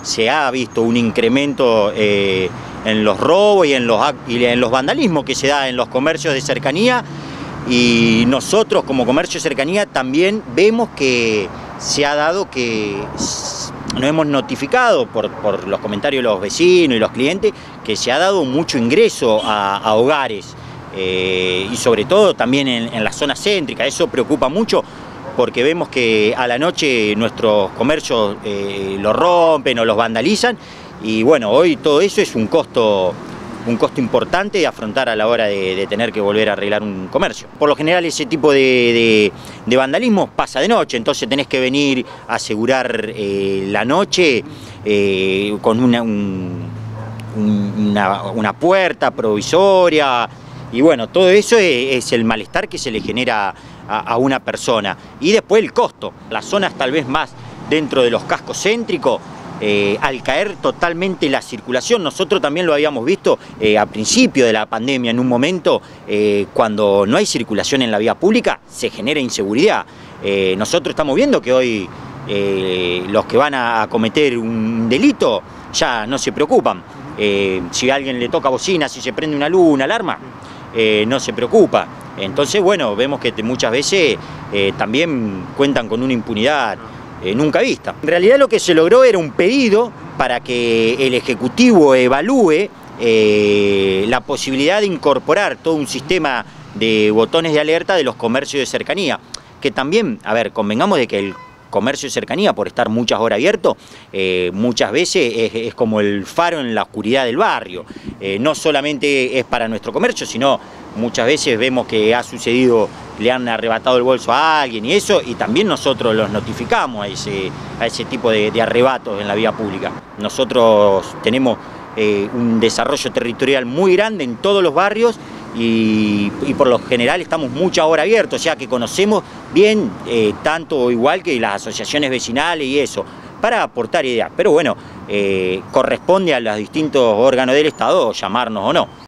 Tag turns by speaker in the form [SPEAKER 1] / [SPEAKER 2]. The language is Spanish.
[SPEAKER 1] Se ha visto un incremento en los robos y en los vandalismos que se da en los comercios de cercanía, y nosotros como comercio de cercanía también vemos que se ha dado que nos hemos notificado por los comentarios de los vecinos y los clientes que se ha dado mucho ingreso a hogares y sobre todo también en la zona céntrica. Eso preocupa mucho porque vemos que a la noche nuestros comercios los rompen o los vandalizan, y bueno, hoy todo eso es un costo importante de afrontar a la hora de tener que volver a arreglar un comercio. Por lo general ese tipo de vandalismo pasa de noche, entonces tenés que venir a asegurar la noche con una puerta provisoria, y bueno, todo eso es el malestar que se le genera a una persona. Y después el costo, las zonas tal vez más dentro de los cascos céntricos, al caer totalmente la circulación, nosotros también lo habíamos visto a principio de la pandemia, en un momento cuando no hay circulación en la vía pública se genera inseguridad. Nosotros estamos viendo que hoy los que van a cometer un delito ya no se preocupan. Si a alguien le toca bocina, si se prende una luz, una alarma, no se preocupa. Entonces, bueno, vemos que muchas veces también cuentan con una impunidad nunca vista. En realidad lo que se logró era un pedido para que el Ejecutivo evalúe la posibilidad de incorporar todo un sistema de botones de alerta de los comercios de cercanía, que también, a ver, convengamos de que el comercio de cercanía, por estar muchas horas abierto, muchas veces es como el faro en la oscuridad del barrio. No solamente es para nuestro comercio, sino muchas veces vemos que ha sucedido, le han arrebatado el bolso a alguien y eso, y también nosotros los notificamos a ese tipo de arrebatos en la vía pública. Nosotros tenemos un desarrollo territorial muy grande en todos los barrios, y por lo general estamos muchas horas abiertos, o sea que conocemos bien tanto o igual que las asociaciones vecinales y eso, para aportar ideas. Pero bueno, corresponde a los distintos órganos del Estado llamarnos o no.